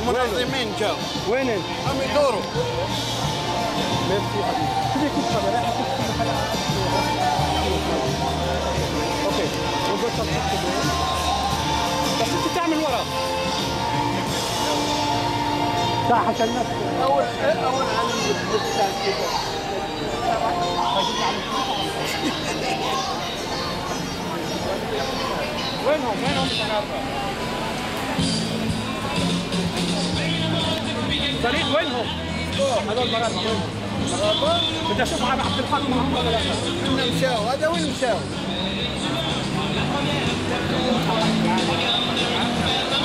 المنظمين جاو. وين انت؟ هم يدوروا. ميرسي حبيبي. كيف الخبر؟ رايح تشوف الحلقه. اوكي. وقلت بس انت تعمل ورا. صح عشان الناس. اول عالم بالبستان كذا. وينهم فريق وينهم؟ هذول مرات وينهم؟ بدي اشوف عبد الحق معهم ولا لا؟ مشاو هذا وين مشاو؟